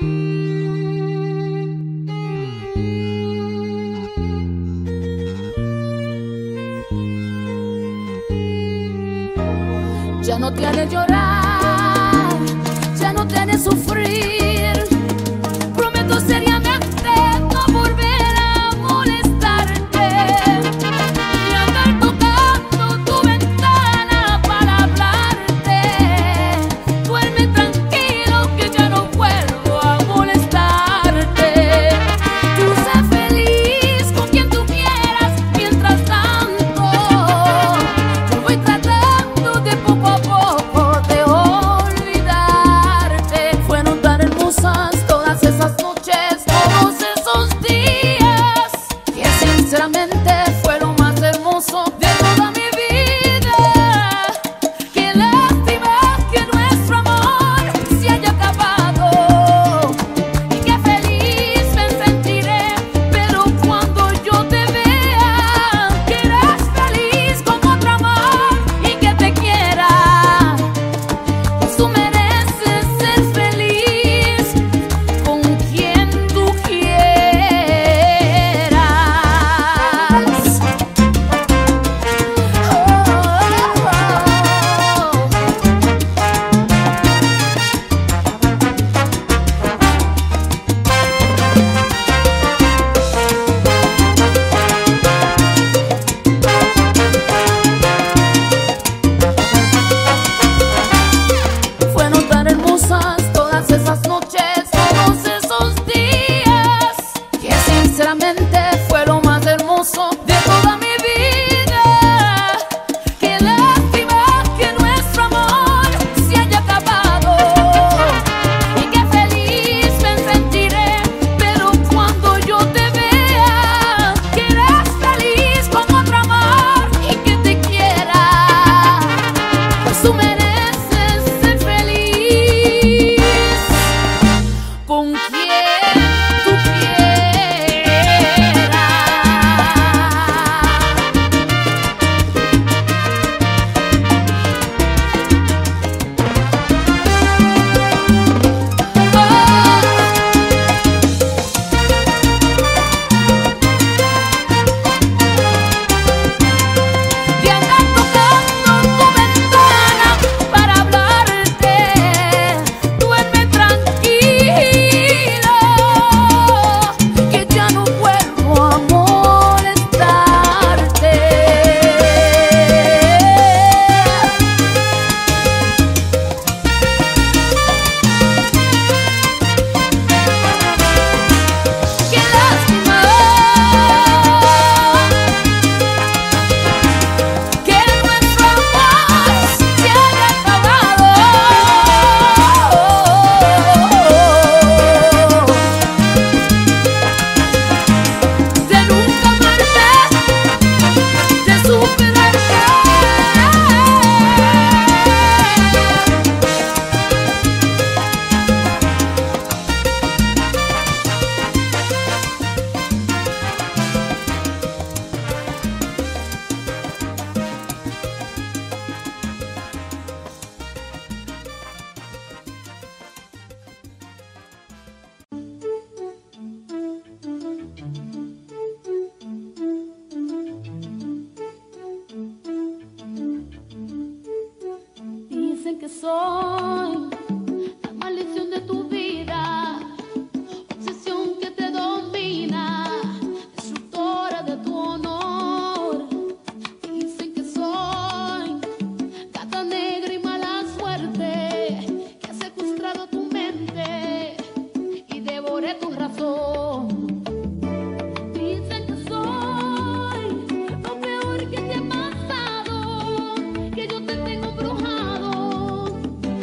Ya no te haré llorar, ya no te haré sufrir. Prometo seriamente no volver a molestarte, ni andar tocando tu ventana para hablarte. Duerme tranquilo que ya no vuelvo a molestarte. Tú sé feliz con quien tú quieras, mientras tanto yo voy tratando de poco a poco de olvidarte. Fueron tan hermosas todas esas noches, todos esos días, que sinceramente fue lo más hermoso de toda mi vida. Qué lástima que nuestro amor se haya acabado, y qué feliz me sentiré, pero cuando yo te vea, que eres feliz con otro amor y que te quiera. Pues tú mereces ser feliz con quien tú quieras. Fueron tan hermosas todas esas noches, todos esos días, que sinceramente fue lo más hermoso de toda mi vida. Qué lástima que nuestro amor se haya acabado, y qué feliz me sentiré, pero cuando yo te vea, que eres feliz con otro amor y que te quiera. Pues tú mereces ser feliz con quien tú quieras. De andar tocando tu ventana para hablarte, duerme tranquilo que ya no vuelvo a molestarte. Qué lástima que nuestro amor se haya acabado. De nunca amarte, de superarte. Dicen que soy la maldición de tu vida, obsesión que te domina, destructora de tu honor. Dicen que soy gata negra y mala suerte, que ha secuestrado tu mente y devoré tu razón. Dicen que soy lo peor que te ha pasado, que yo te tengo embrujado,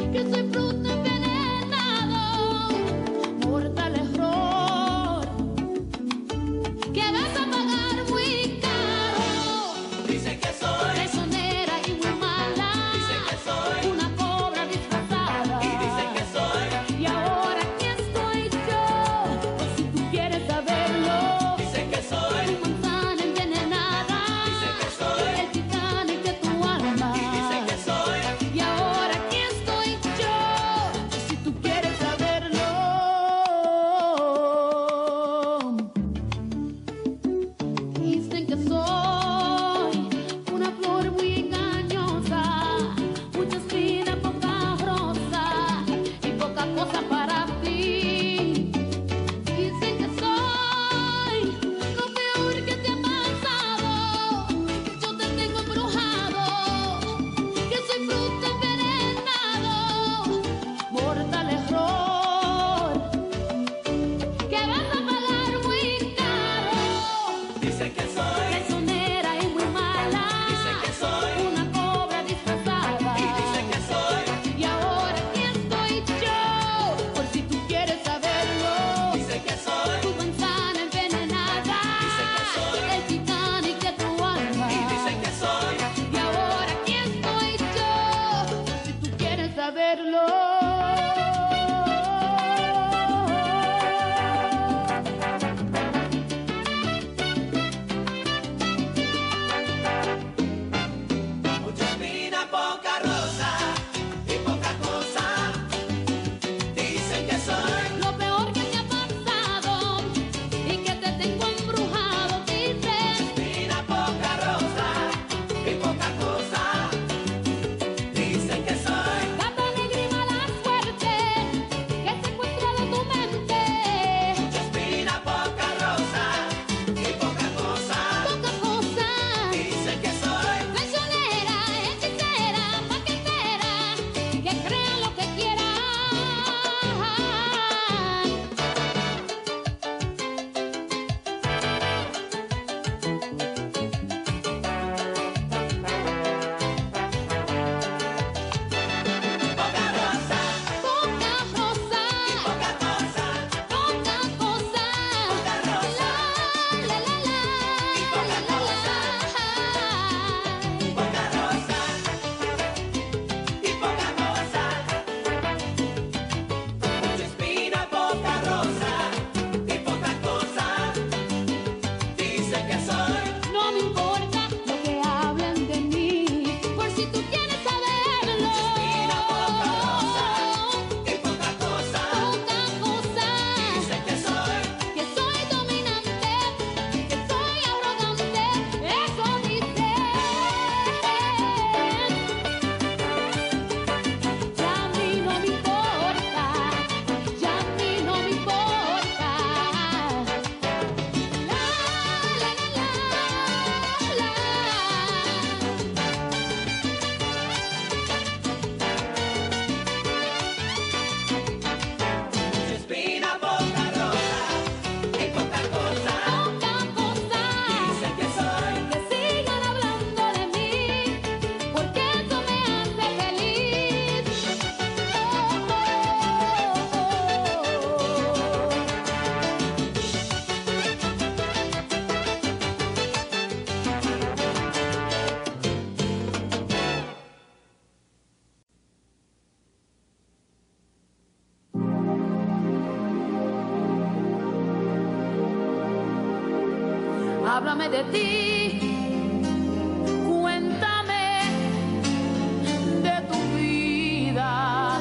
háblame de ti, cuéntame de tu vida.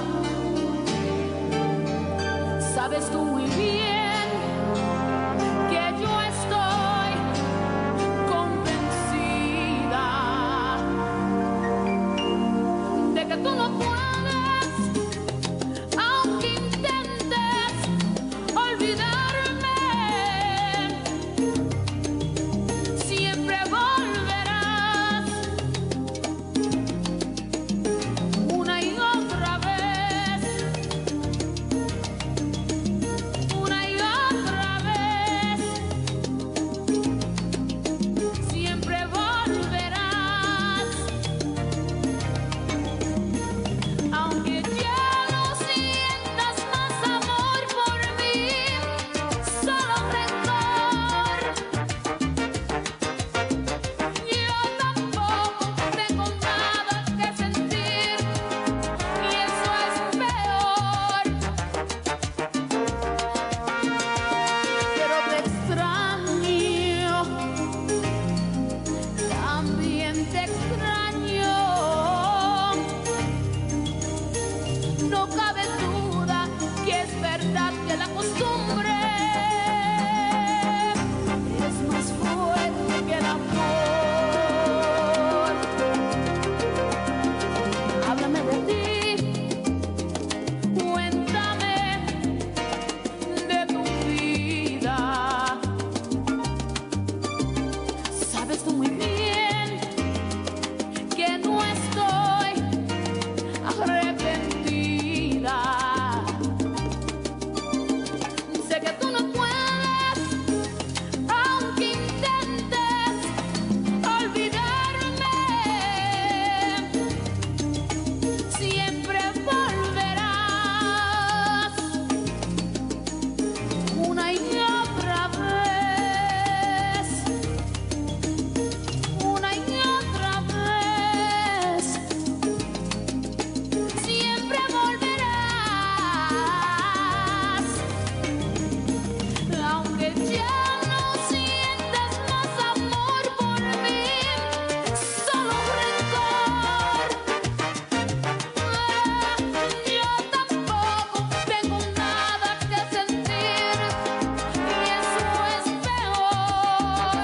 Sabes tú muy bien que yo estoy convencida de que tú no puedes, aunque intentes olvidarme, siempre volverás una y otra vez, una y otra vez, siempre volverás, aunque ya no sientas más amor por mí, solo rencor. Yo tampoco tengo nada que sentir y eso es peor. Pero te extraño, también te extraño. No cabe duda que es verdad que la costumbre es más fuerte que el amor. Háblame de ti, cuéntame de tu vida. Sabes tú muy bien que no estoy arrepentida. Sé que tú no puedes, aunque intentes olvidarme, siempre volverás una y otra vez, una y otra vez, siempre volverás, aunque ya no sientas más amor por mí, solo rencor. Yo tampoco tengo nada que sentir y eso es peor.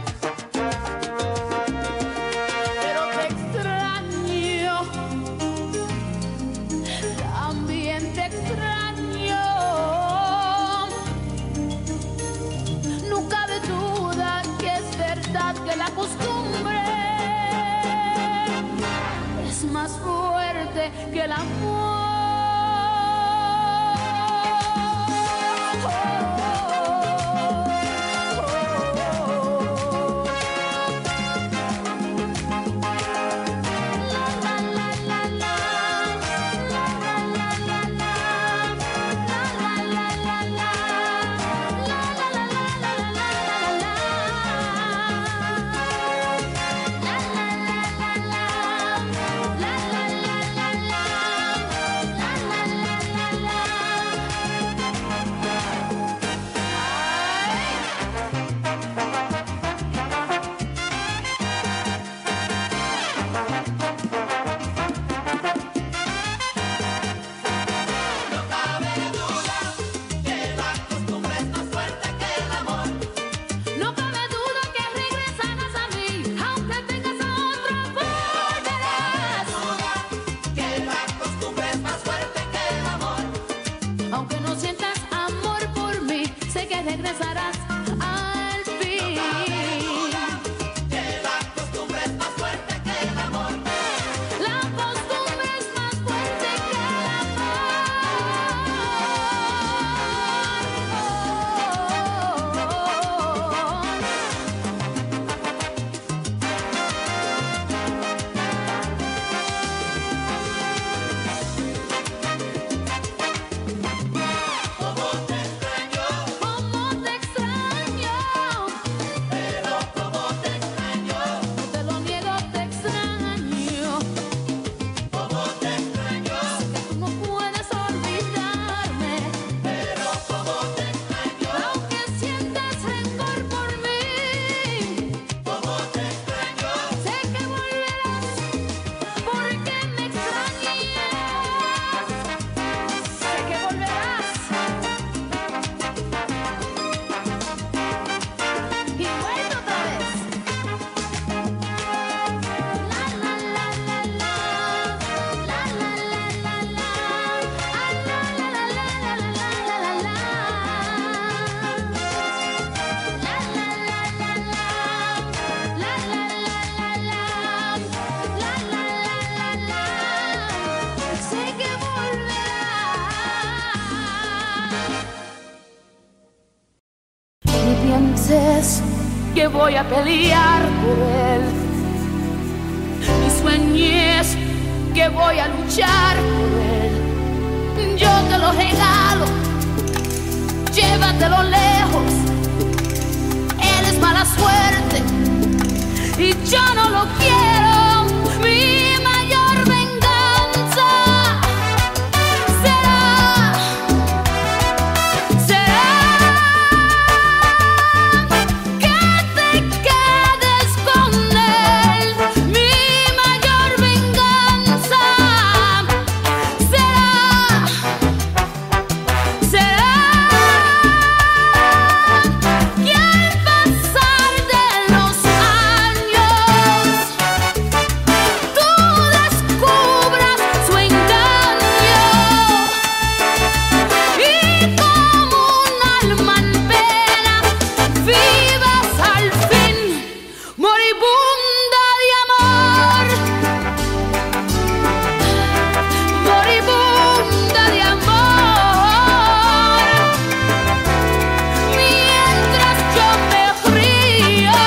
Pero te extraño, también te extraño. No cabe duda que es verdad que la costumbre es más fuerte que el amor. No cabe duda que regresarás a mí, aunque tengas a otro volverás. Que la costumbre es más fuerte que el amor. Aunque no sientas amor por mí, sé que regresarás al fin. Que la costumbre es más fuerte que el amor. La costumbre es más fuerte que el Como te extraño, amor. Como te extraño. pienses que voy a pelear por él, ni sueñes que voy a luchar por él. Yo te lo regalo, llévatelo lejos. Él es mala suerte y yo no lo quiero. Mi mayor venganza será que te quedes con él. Mi mayor venganza será que al pasar de los años tú descubras su engaño y como un alma en pena vivas al fin moribunda de amor, moribunda de amor, mientras yo me río.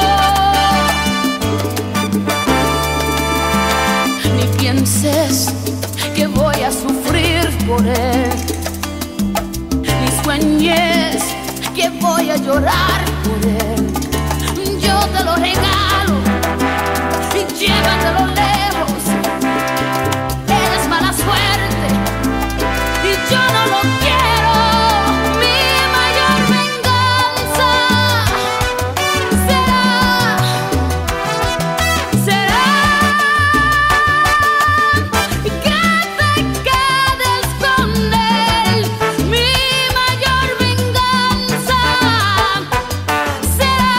Ni pienses que voy a sufrir por él, ni sueñes que voy a llorar por él. Yo te lo regalo y llévatelo lejos. Él es mala suerte y yo no lo quiero. Mi mayor venganza será que te quedes con él. Mi mayor venganza será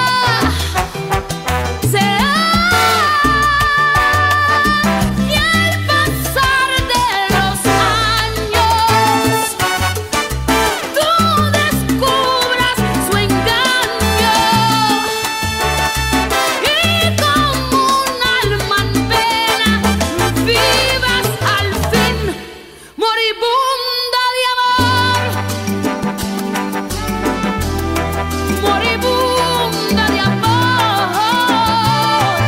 que al pasar de los años tú descubras su engaño y como un alma en pena vivas al fin moribunda de amor, moribunda de amor,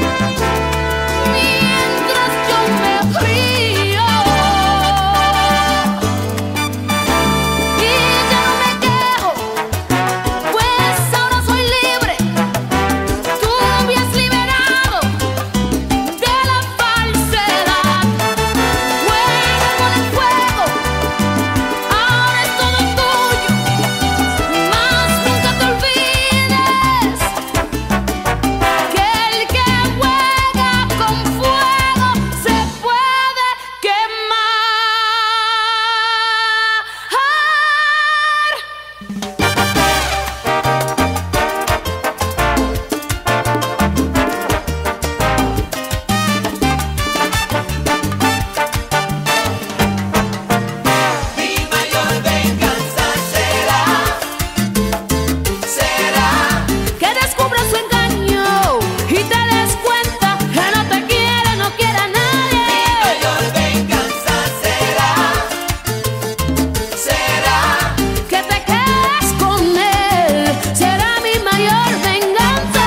mientras yo me río. Y ya no me quejo, pues ahora soy libre. Tú me has liberado de la falsedad. Juega con el fuego, ahora es todo tuyo. Mas nunca te olvides que el que juega con fuego se puede quemar. Mi mayor venganza será Que descubras su engaño y te des cuenta que no te quiere, no quiere a nadie. mayor venganza será Que te quedes con él será mi mayor venganza.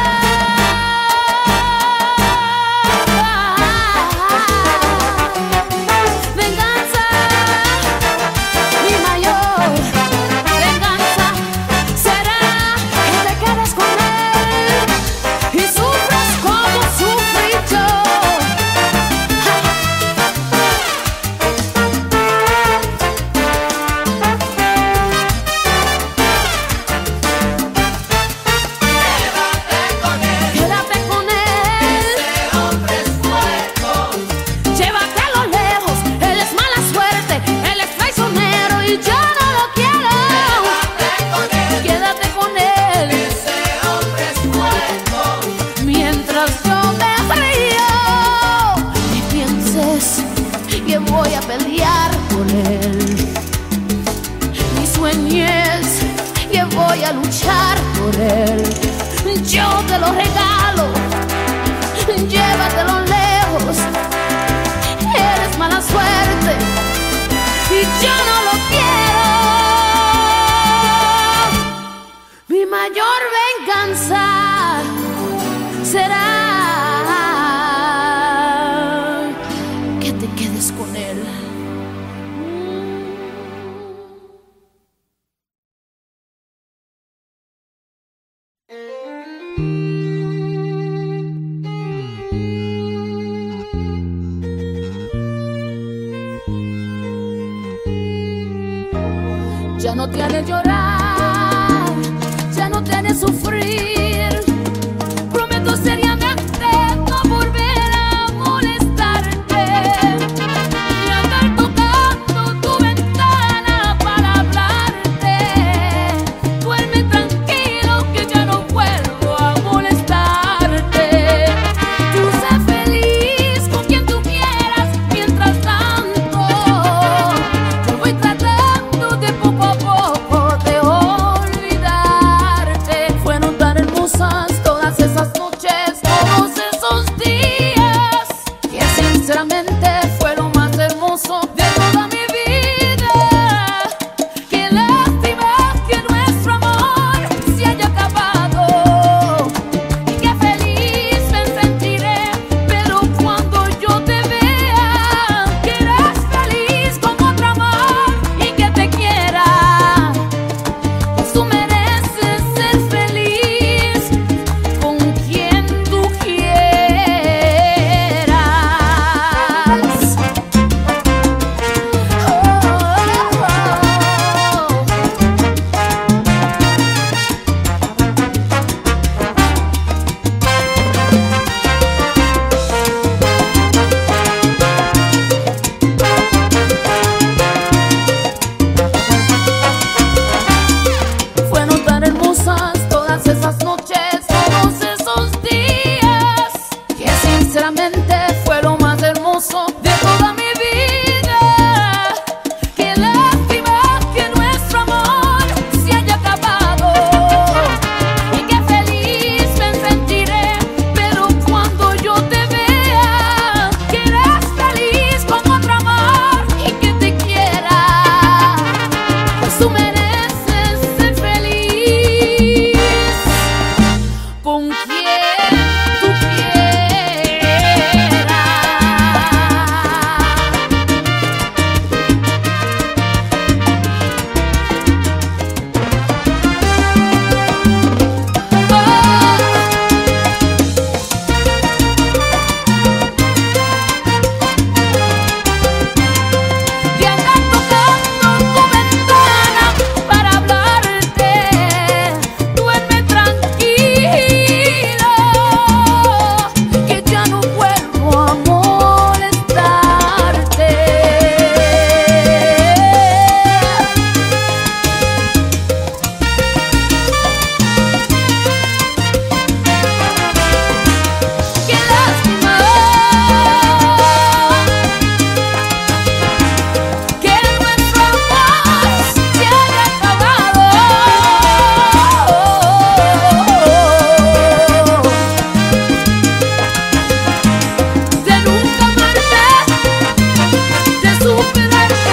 Venganza, mi mayor venganza será que te quedes con él y sufras como sufrí yo. quédate con él. Quédate con él, Ese hombre es fuego. llévatelo lejos. Él es mala suerte, él es traicionero y yo no lo quiero. Quédate con Quédate con él. él, Ese hombre es fuego. mientras yo me río. Ni pienses que voy a pelear por él, ni sueñes que voy a luchar por él. Yo te lo regalo, llévatelo lejos. Él es mala suerte y yo no lo quiero. Mi mayor venganza será que te quedes con él. Ya no te haré llorar, ya no te haré sufrir. Prometo seriamente no volver a molestarte, ni andar tocando tu ventana para hablarte. Duerme tranquilo que ya no vuelvo a molestarte. Tú sé feliz con quien tú quieras, mientras tanto yo voy tratando de poco a poco de olvidarte. Fueron tan hermosas todas esas noches, todos esos días, que sinceramente fue lo más hermoso de toda mi vida. Qué lástima que nuestro amor se haya acabado, y qué feliz me sentiré, pero cuando yo te vea que eres feliz con otro amor y que te quiera, pues tú mereces ser feliz con quien tú quieras. Fueron tan hermosas todas esas noches, todos esos días, que sinceramente fue lo más hermoso de toda mi vida. Qué lástima que nuestro amor se haya acabado, y qué feliz me sentiré, pero cuando yo te vea que eres feliz con otro amor y que te quiera, pues tú mereces ser feliz con quien tú quieras. De andar tocando tu ventana para hablarte, duerme tranquilo que ya no vuelvo a molestarte. Qué lástima que nuestro amor se haya acabado, de nunca amarte, de superarte.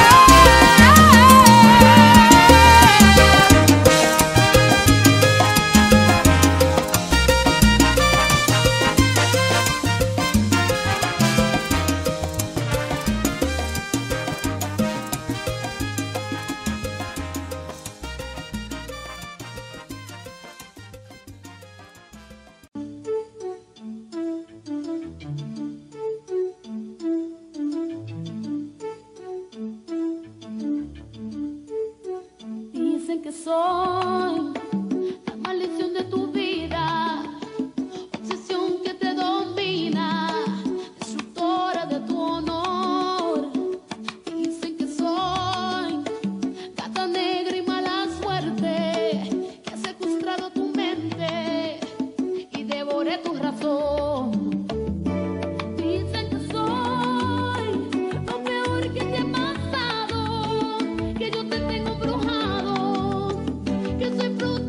Dicen que soy la maldición de tu vida, obsesión que te domina, destructora de tu honor. Dicen que soy gata negra y mala suerte, que ha secuestrado tu mente y devoré tu razón. Dicen que soy lo peor que te ha pasado, que yo te tengo embrujado, que soy fruto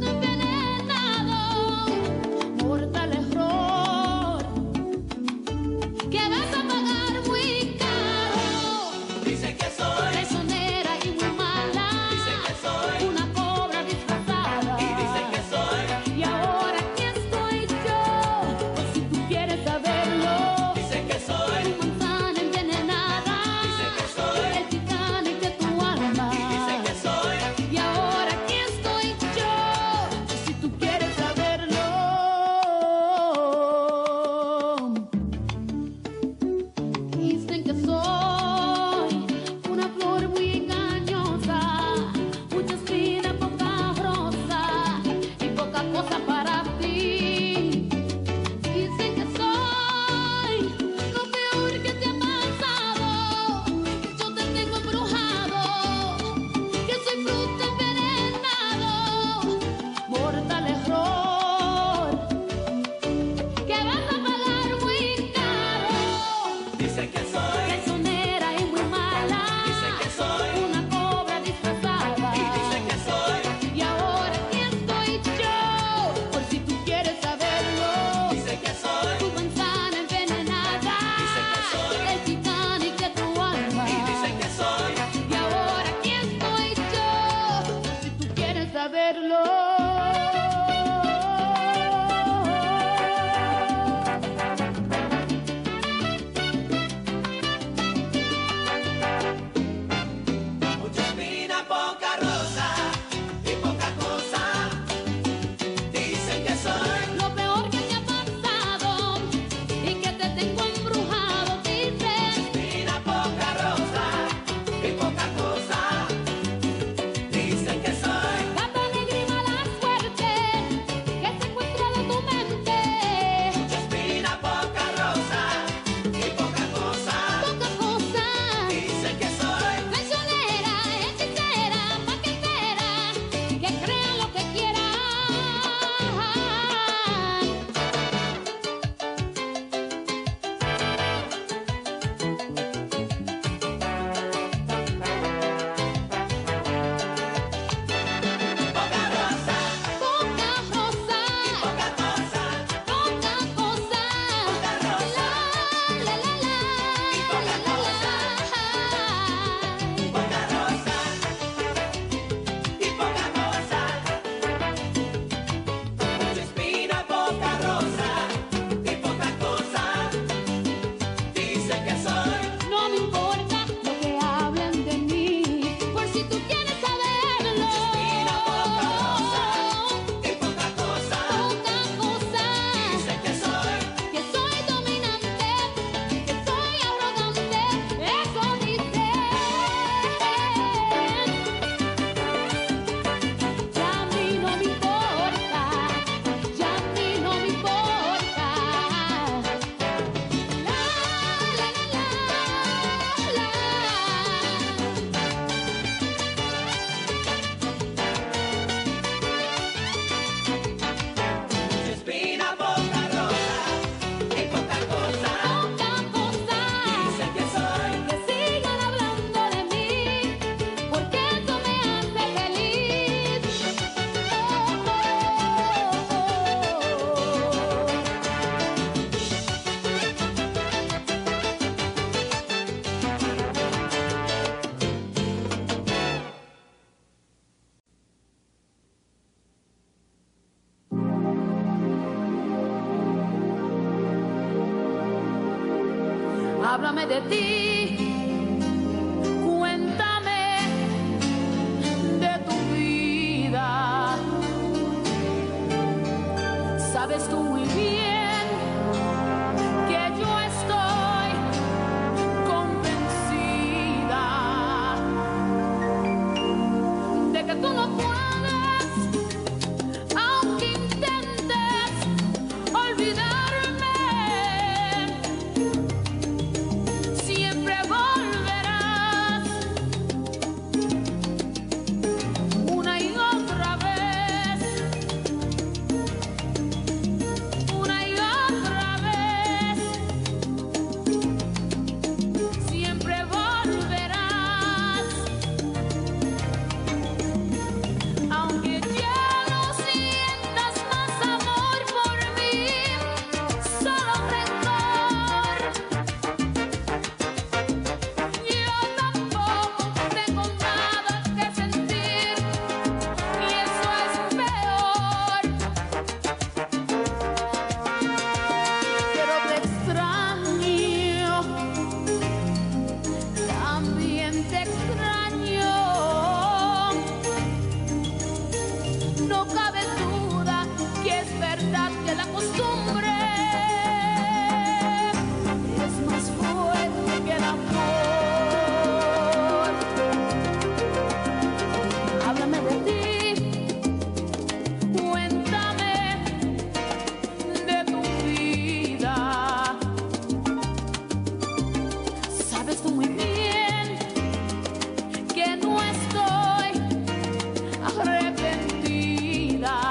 saberlo. Mucha espina, poca rosa y poca cosa. Dicen que soy Lo peor que me ha pasado y que te tengo embrujado, dicen. espina, poca rosa y poca cosa. Dicen que soy Gata negra y mala suerte que se encuentra de tu mente. mucha espina, poca rosa y poca cosa. Poca cosa. Dicen que soy Traicionera, hechicera, paquetera, que crean lo que quieran. poca rosa, Poca rosa, poca cosa. poca cosa. rosa. La, la, la, poca la, la, la. Poca rosa y poca cosa. Mucha espina, poca rosa y poca cosa. Dicen que soy No me importa lo que hablen de mí, por si tú quieres saberlo. espina, poca rosa y poca cosa. Poca cosa. Dicen que soy Dominante, que soy arrogante, eso dicen. Ya a mí no me importa, ya a mí no me importa. La, la, la, la, mucha espina, poca rosa y poca cosa. poca cosa. Dicen que soy Que sigan hablando de mí, porque eso me hace feliz. Háblame de ti, cuéntame de tu vida. Sabes tú muy bien que yo estoy convencida de que tú no puedes, aunque intentes olvidarme. Siempre volverás una y otra vez, una y otra vez. Siempre volverás, aunque ya no sientas más amor por mí, solo rencor. Yo tampoco tengo nada que sentir y eso es peor. Pero te extraño, también te extraño. No cabe duda que es verdad que la costumbre es más fuerte que el amor. Háblame de ti, cuéntame de tu vida. Sabes tú muy bien que no estoy arrepentida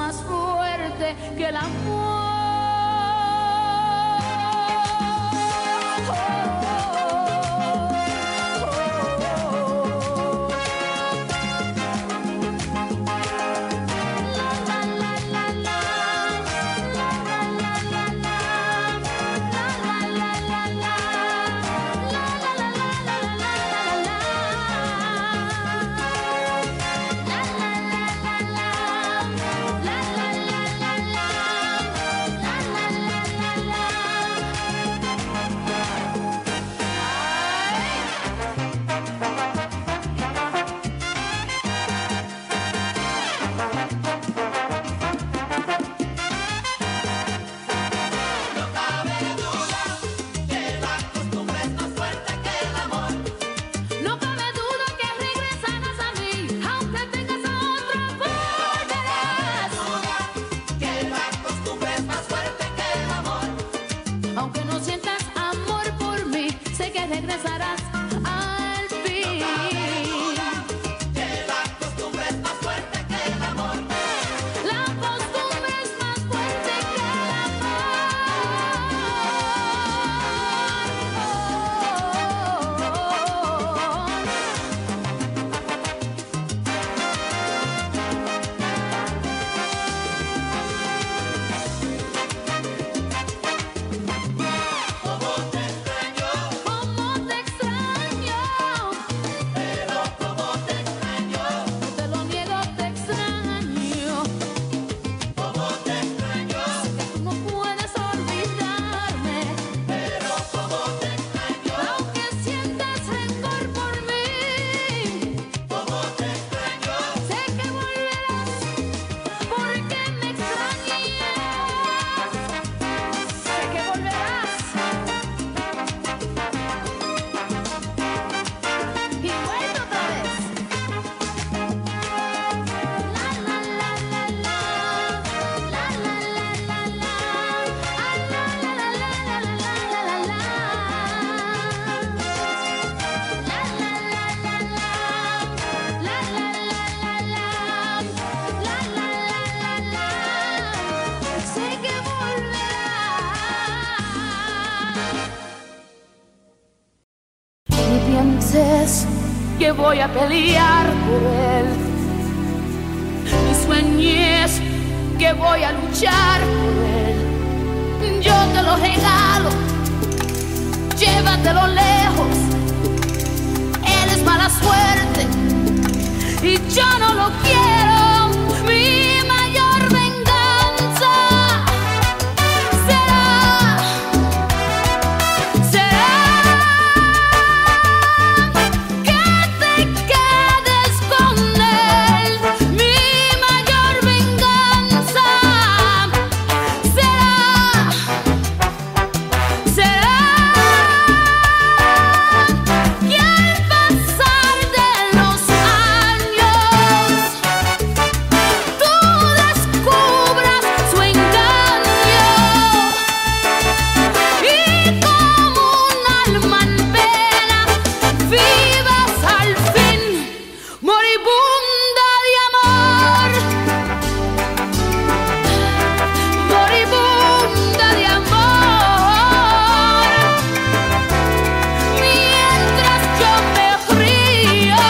más fuerte que el amor. Aunque no sientas amor por mí, sé que regresarás al fin. Que la costumbre es más fuerte que el amor. La costumbre es más fuerte que el pienses que voy a pelear por él, ni sueñes que voy a luchar por él. Yo te lo regalo, llévatelo lejos. Él es mala suerte y yo no lo quiero. Mi mayor venganza será que te quedes con él. Mi mayor venganza será que al pasar de los años tú descubras su engaño y como un alma en pena vivas al fin moribunda de amor, moribunda de amor, mientras yo me río.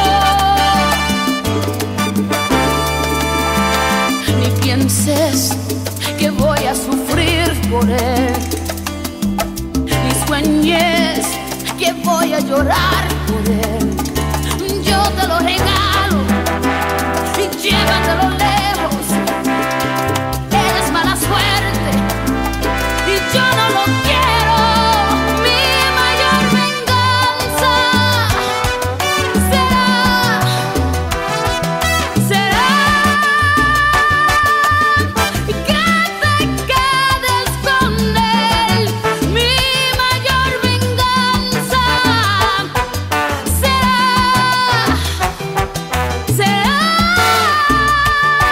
Ni pienses que voy a sufrir por él, ni sueñes que voy a llorar por él. Yo te lo regalo y llévatelo lejos. Él es mala suerte y yo no lo quiero. Mi mayor venganza será que te quedes con él. Mi mayor venganza será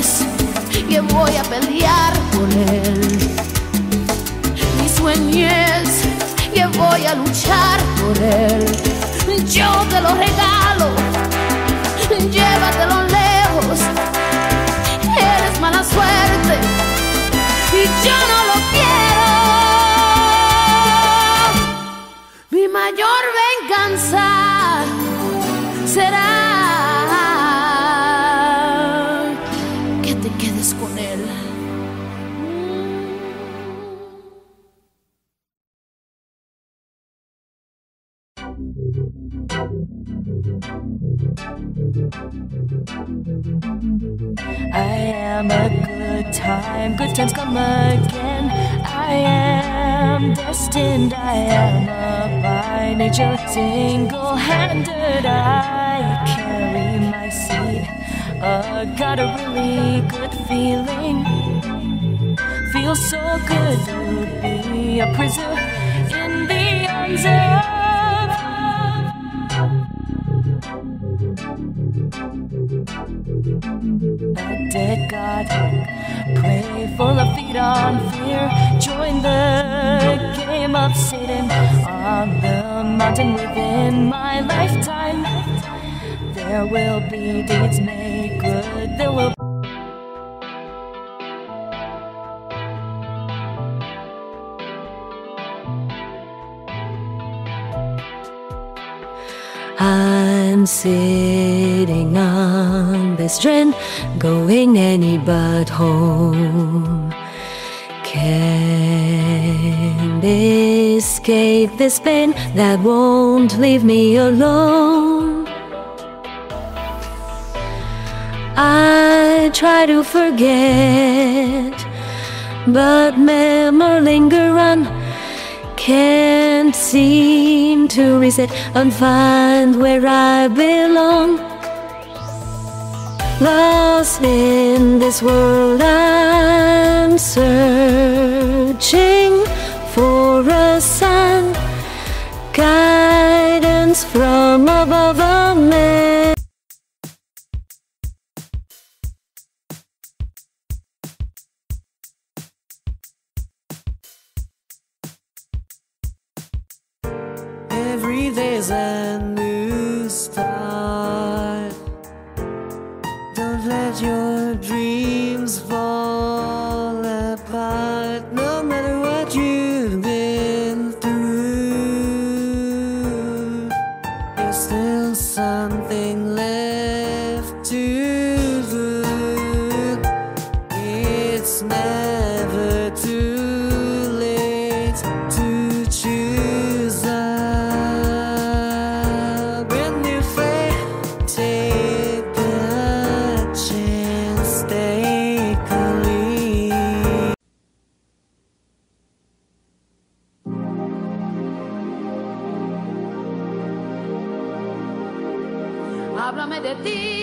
sueñes que voy a pelear por él. Mis sueños que voy a luchar por él. Yo te lo regalo, llévatelo lejos. Eres mala suerte y yo no lo quiero. Mi mayor venganza será que te quedes con él. I am a good time, good times come again. I am destined, I am a by nature single-handed. I carry my seed, got a really good feeling. Feels so good to be a prisoner in the arms of a dead God. Pray full of feet on fear. Join the game of Satan on the mountain within my lifetime. There will be deeds made good. There will I'm sitting on this train, going any but home. Can't escape this pain that won't leave me alone. I try to forget, but memories linger on. Can't seem to reset and find where I belong. Lost in this world, I'm searching for a sign, guidance from above a man. Every day's a new start. Don't let your dreams fall apart. No matter what you've been through, there's still something left to do. It's never too late to choose a brand new fate. Take a chance, take a leap. Háblame de ti.